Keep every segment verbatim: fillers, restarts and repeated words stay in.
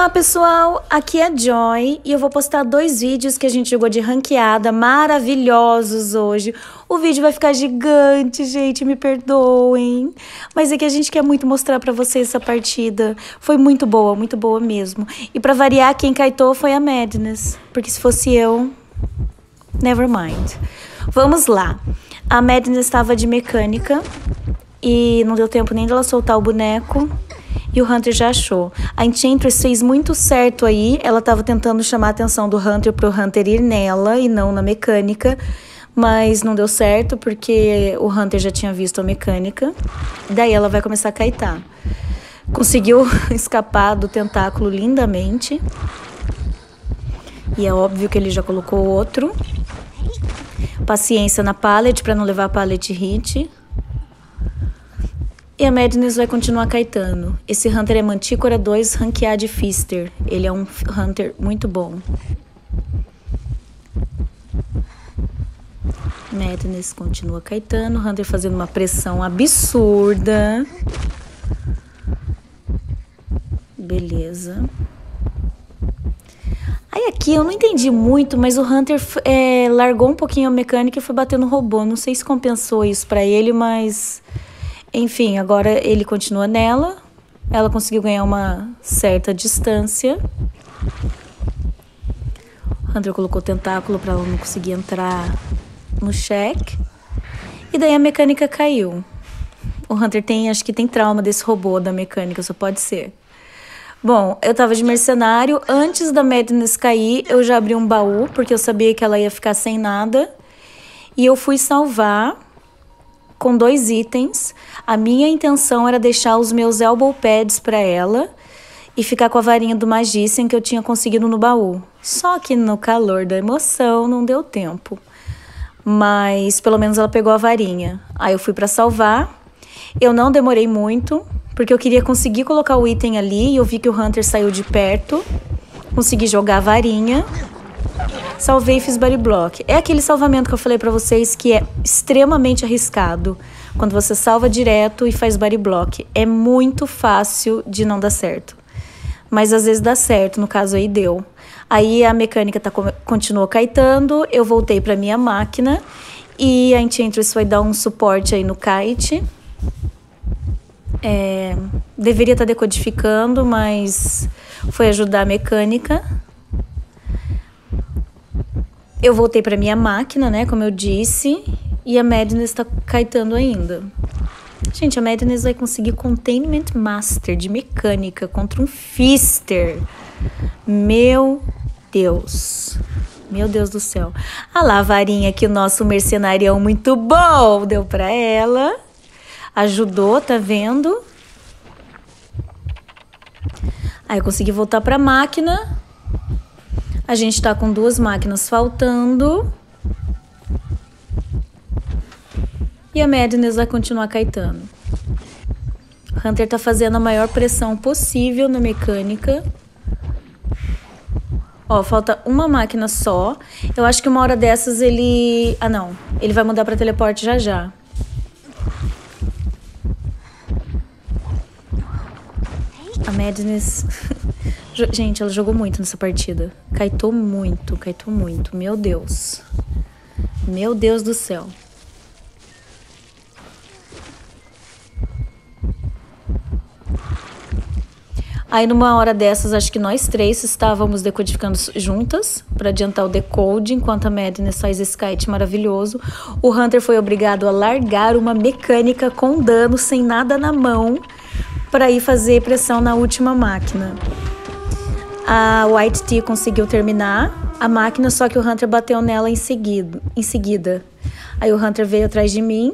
Olá pessoal, aqui é a Joy e eu vou postar dois vídeos que a gente jogou de ranqueada maravilhosos hoje. O vídeo vai ficar gigante, gente, me perdoem. Mas é que a gente quer muito mostrar pra vocês essa partida. Foi muito boa, muito boa mesmo. E pra variar, quem kaitou foi a Madness, porque se fosse eu, never mind. Vamos lá. A Madness estava de mecânica e não deu tempo nem dela soltar o boneco. E o Hunter já achou. A Enchantress fez muito certo aí. Ela estava tentando chamar a atenção do Hunter para o Hunter ir nela e não na mecânica. Mas não deu certo porque o Hunter já tinha visto a mecânica. Daí ela vai começar a kaitar. Conseguiu escapar do tentáculo lindamente. E é óbvio que ele já colocou outro. Paciência na pallet para não levar a pallet hit. E a Madness vai continuar kaitando. Esse Hunter é Mantícora dois Ranqueade Fister. Ele é um Hunter muito bom. Madness continua kaitando. Hunter fazendo uma pressão absurda. Beleza. Aí aqui eu não entendi muito, mas o Hunter é, largou um pouquinho a mecânica e foi bater no robô. Não sei se compensou isso pra ele, mas... Enfim, agora ele continua nela. Ela conseguiu ganhar uma certa distância. O Hunter colocou o tentáculo para ela não conseguir entrar no check. E daí a mecânica caiu. O Hunter tem, acho que tem trauma desse robô da mecânica, só pode ser. Bom, eu tava de mercenário. Antes da Madness cair, eu já abri um baú, porque eu sabia que ela ia ficar sem nada. E eu fui salvar com dois itens. A minha intenção era deixar os meus elbow pads para ela e ficar com a varinha do Magician que eu tinha conseguido no baú. Só que no calor da emoção não deu tempo. Mas pelo menos ela pegou a varinha. Aí eu fui para salvar. Eu não demorei muito, porque eu queria conseguir colocar o item ali e eu vi que o Hunter saiu de perto. Consegui jogar a varinha. Salvei e fiz body block. É aquele salvamento que eu falei pra vocês que é extremamente arriscado. Quando você salva direto e faz body block. É muito fácil de não dar certo. Mas às vezes dá certo, no caso aí deu. Aí a mecânica tá, continuou kaitando, eu voltei pra minha máquina. E a Enchantress foi dar um suporte aí no kite. É, deveria estar decodificando, mas foi ajudar a mecânica. Eu voltei para minha máquina, né, como eu disse, e a Madness tá kaitando ainda. Gente, a Madness vai conseguir Containment Master de mecânica contra um Fister. Meu Deus. Meu Deus do céu. Ah lá, a varinha que o nosso mercenarião muito bom deu para ela. Ajudou, tá vendo? Aí eu consegui voltar para a máquina. A gente tá com duas máquinas faltando. E a Madness vai continuar kaitando. O Hunter tá fazendo a maior pressão possível na mecânica. Ó, falta uma máquina só. Eu acho que uma hora dessas ele... Ah, não. Ele vai mudar pra teleporte já já. A Madness... Gente, ela jogou muito nessa partida. Kaitou muito, kaitou muito. Meu Deus. Meu Deus do céu. Aí numa hora dessas, acho que nós três estávamos decodificando juntas para adiantar o decode, enquanto a Madness faz esse kite maravilhoso. O Hunter foi obrigado a largar uma mecânica com dano, sem nada na mão, para ir fazer pressão na última máquina. A White Tea conseguiu terminar a máquina, só que o Hunter bateu nela em seguida. Em seguida. Aí o Hunter veio atrás de mim.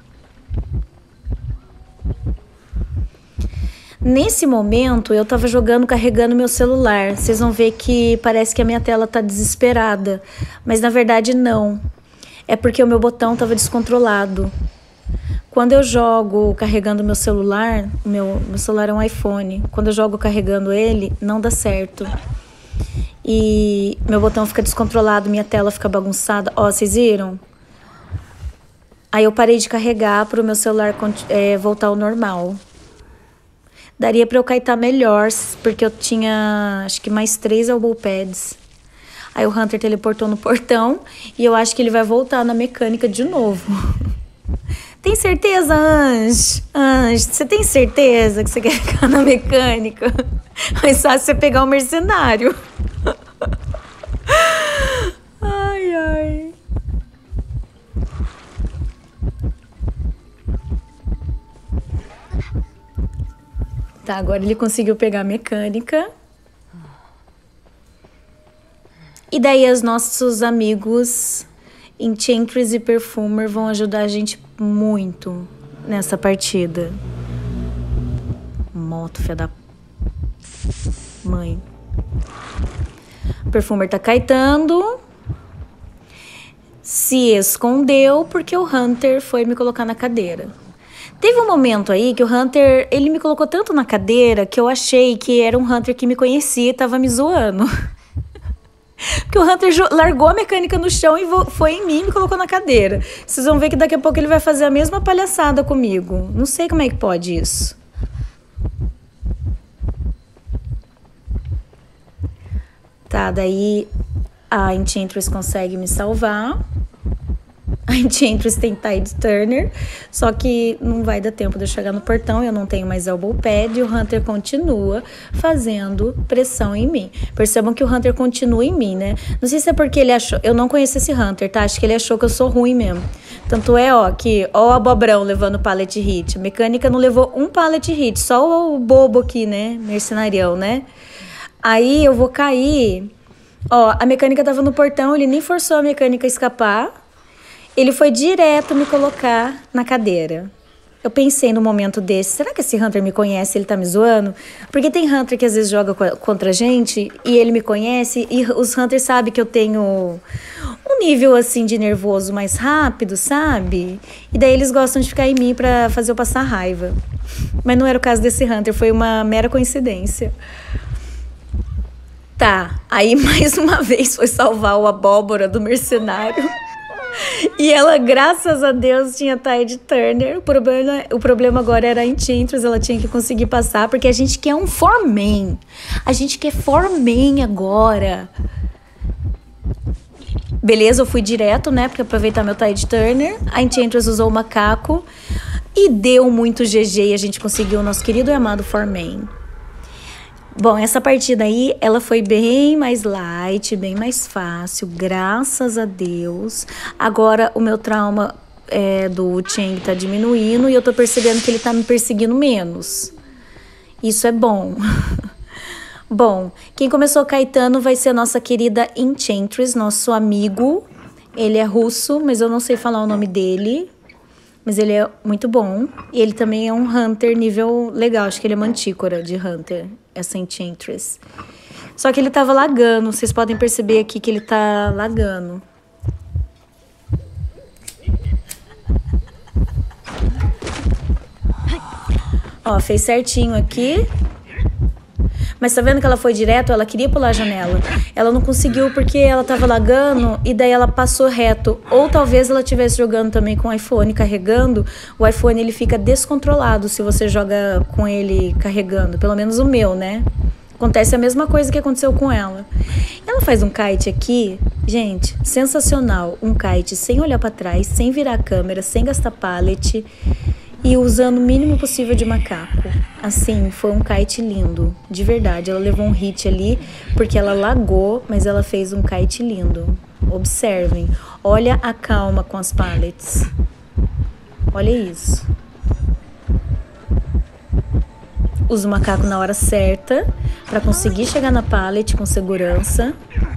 Nesse momento, eu tava jogando, carregando meu celular. Vocês vão ver que parece que a minha tela tá desesperada. Mas na verdade não. É porque o meu botão tava descontrolado. Quando eu jogo carregando meu celular, meu, meu celular é um iPhone, quando eu jogo carregando ele, não dá certo. E meu botão fica descontrolado, minha tela fica bagunçada. Ó, vocês viram? Aí eu parei de carregar para o meu celular é, voltar ao normal. Daria pra eu kaitar melhor, porque eu tinha, acho que mais três elbow pads. Aí o Hunter teleportou no portão e eu acho que ele vai voltar na mecânica de novo. Tem certeza, Ange? Ange, você tem certeza que você quer ficar na mecânica? Mais fácil você pegar um mercenário. Ai, ai. Tá, agora ele conseguiu pegar a mecânica. E daí os nossos amigos Enchantress e Perfumer vão ajudar a gente muito nessa partida. Moto, filha da mãe. O Perfumer tá kaitando. Se escondeu porque o Hunter foi me colocar na cadeira. Teve um momento aí que o Hunter, ele me colocou tanto na cadeira que eu achei que era um Hunter que me conhecia e tava me zoando. Porque o Hunter largou a mecânica no chão e foi em mim e me colocou na cadeira. Vocês vão ver que daqui a pouco ele vai fazer a mesma palhaçada comigo. Não sei como é que pode isso. Tá, daí a Enchantress consegue me salvar. A Enchantress tem Tide Turner, só que não vai dar tempo de eu chegar no portão, eu não tenho mais elbow pad e o Hunter continua fazendo pressão em mim. Percebam que o Hunter continua em mim, né? Não sei se é porque ele achou... Eu não conheço esse Hunter, tá? Acho que ele achou que eu sou ruim mesmo. Tanto é, ó, que... Ó o abobrão levando pallet hit. A mecânica não levou um pallet hit, só o bobo aqui, né? Mercenarião, né? Aí eu vou cair... Ó, a mecânica tava no portão, ele nem forçou a mecânica a escapar. Ele foi direto me colocar na cadeira. Eu pensei no momento desse, será que esse Hunter me conhece, ele tá me zoando? Porque tem Hunter que às vezes joga contra a gente e ele me conhece e os Hunters sabem que eu tenho um nível assim de nervoso mais rápido, sabe? E daí eles gostam de ficar em mim pra fazer eu passar raiva. Mas não era o caso desse Hunter, foi uma mera coincidência. Tá, aí mais uma vez foi salvar o abóbora do mercenário. E ela, graças a Deus, tinha Tide Turner. O problema, o problema agora era a Enchantress, ela tinha que conseguir passar, porque a gente quer um four-man. A gente quer four-man agora. Beleza, eu fui direto, né, pra aproveitar meu Tide Turner. A Enchantress usou o macaco e deu muito G G e a gente conseguiu o nosso querido e amado four-man. Bom, essa partida aí, ela foi bem mais light, bem mais fácil, graças a Deus. Agora, o meu trauma é, do Chang tá diminuindo e eu tô percebendo que ele tá me perseguindo menos. Isso é bom. Bom, quem começou kaitando vai ser a nossa querida Enchantress, nosso amigo. Ele é russo, mas eu não sei falar o nome dele. Mas ele é muito bom. E ele também é um Hunter nível legal. Acho que ele é mantícora de Hunter, essa Enchantress. Só que ele tava lagando. Vocês podem perceber aqui que ele tá lagando. Ó, fez certinho aqui. Mas tá vendo que ela foi direto? Ela queria pular a janela. Ela não conseguiu porque ela tava lagando e daí ela passou reto. Ou talvez ela estivesse jogando também com o iPhone carregando. O iPhone ele fica descontrolado se você joga com ele carregando. Pelo menos o meu, né? Acontece a mesma coisa que aconteceu com ela. Ela faz um kite aqui, gente, sensacional. Um kite sem olhar pra trás, sem virar a câmera, sem gastar pallet. E usando o mínimo possível de macaco. Assim, foi um kite lindo. De verdade, ela levou um hit ali porque ela lagou, mas ela fez um kite lindo. Observem. Olha a calma com as pallets. Olha isso. Usa o macaco na hora certa para conseguir chegar na pallet com segurança.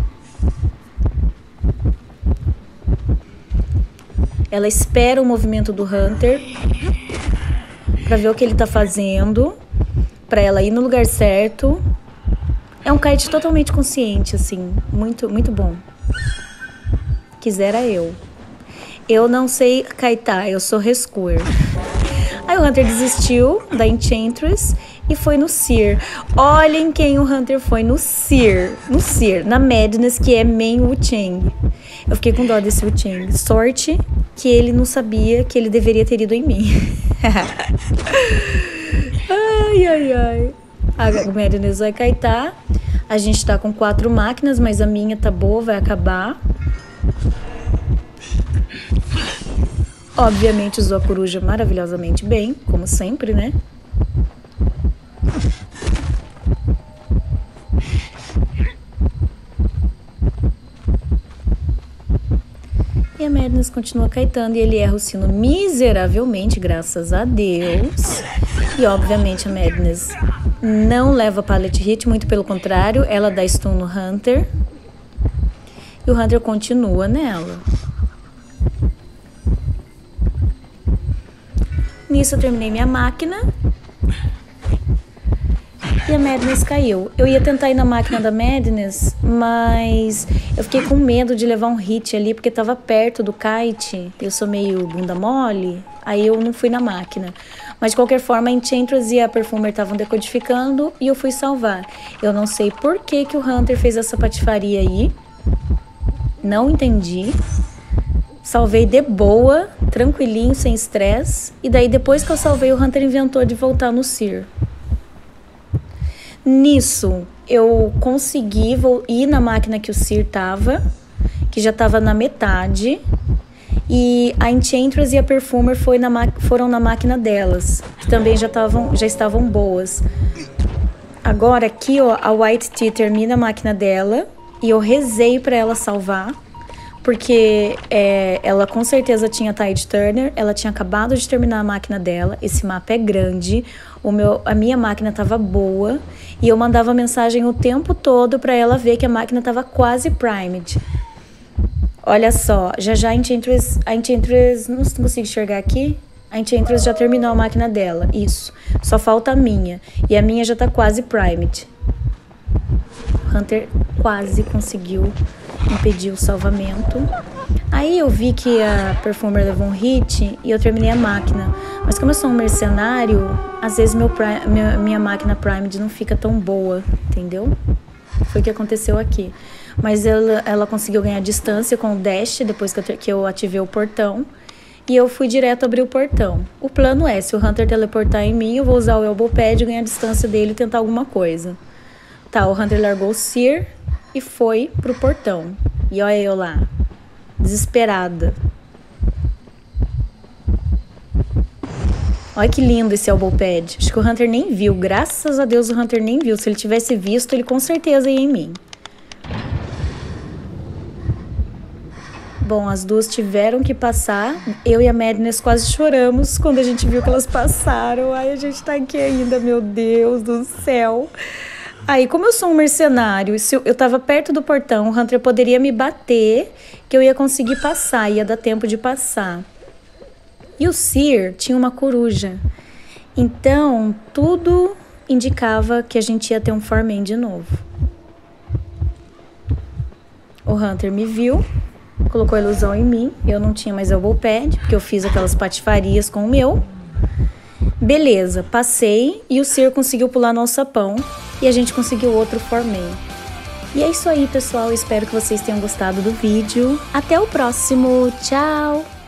Ela espera o movimento do Hunter para ver o que ele tá fazendo, para ela ir no lugar certo. É um kite totalmente consciente, assim, muito, muito bom. Quisera eu. Eu não sei kitar, eu sou rescuer. Aí o Hunter desistiu da Enchantress e foi no Seer. Olhem quem o Hunter foi no Seer. No Seer, na Madness, que é main Wu-Chang. Eu fiquei com dó desse Wu-Chang. Sorte que ele não sabia que ele deveria ter ido em mim. Ai, ai, ai. A Madness vai kaitar. A gente tá com quatro máquinas, mas a minha tá boa, vai acabar. Obviamente usou a coruja maravilhosamente bem, como sempre, né? E a Madness continua caetando e ele erra o sino miseravelmente, graças a Deus. E obviamente a Madness não leva pallet hit, muito pelo contrário, ela dá stun no Hunter. E o Hunter continua nela. Nisso eu terminei minha máquina. E a Madness caiu. Eu ia tentar ir na máquina da Madness, mas eu fiquei com medo de levar um hit ali, porque tava perto do kite. Eu sou meio bunda mole, aí eu não fui na máquina. Mas de qualquer forma, a Enchantress e a Perfumer estavam decodificando e eu fui salvar. Eu não sei por que que o Hunter fez essa patifaria aí. Não entendi. Salvei de boa, tranquilinho, sem estresse. E daí depois que eu salvei, o Hunter inventou de voltar no Seer. Nisso, eu consegui ir na máquina que o Seer tava, que já tava na metade. E a Enchantress e a Perfumer foi na foram na máquina delas, que também já, tavam, já estavam boas. Agora aqui, ó, a White Tea termina a máquina dela e eu rezei pra ela salvar. Porque é, ela com certeza tinha Tide Turner, ela tinha acabado de terminar a máquina dela, esse mapa é grande, o meu, a minha máquina estava boa e eu mandava mensagem o tempo todo para ela ver que a máquina estava quase primed. Olha só, já já a Enchantress, a Enchantress, não consigo enxergar aqui, a Enchantress já terminou a máquina dela, isso, só falta a minha, e a minha já está quase primed. Hunter quase conseguiu impedir o salvamento. Aí eu vi que a Perfumer levou um hit e eu terminei a máquina. Mas como eu sou um mercenário, às vezes meu prime, minha, minha máquina primed não fica tão boa, entendeu? Foi o que aconteceu aqui. Mas ela, ela conseguiu ganhar distância com o dash depois que eu, que eu ativei o portão. E eu fui direto abrir o portão. O plano é, se o Hunter teleportar em mim, eu vou usar o Elbow Pad, ganhar a distância dele e tentar alguma coisa. Tá, o Hunter largou o Seer e foi pro portão. E olha eu lá, desesperada. Olha que lindo esse Elbow Pad. Acho que o Hunter nem viu. Graças a Deus o Hunter nem viu. Se ele tivesse visto, ele com certeza ia em mim. Bom, as duas tiveram que passar. Eu e a Madness quase choramos quando a gente viu que elas passaram. Ai, a gente tá aqui ainda, meu Deus do céu. Aí, como eu sou um mercenário, se eu, eu tava perto do portão, o Hunter poderia me bater, que eu ia conseguir passar, ia dar tempo de passar. E o Seer tinha uma coruja. Então, tudo indicava que a gente ia ter um four-man de novo. O Hunter me viu, colocou a ilusão em mim. Eu não tinha mais Elbow Pad, porque eu fiz aquelas patifarias com o meu. Beleza, passei e o Seer conseguiu pular no alçapão e a gente conseguiu outro four-man. E é isso aí, pessoal. Espero que vocês tenham gostado do vídeo. Até o próximo. Tchau!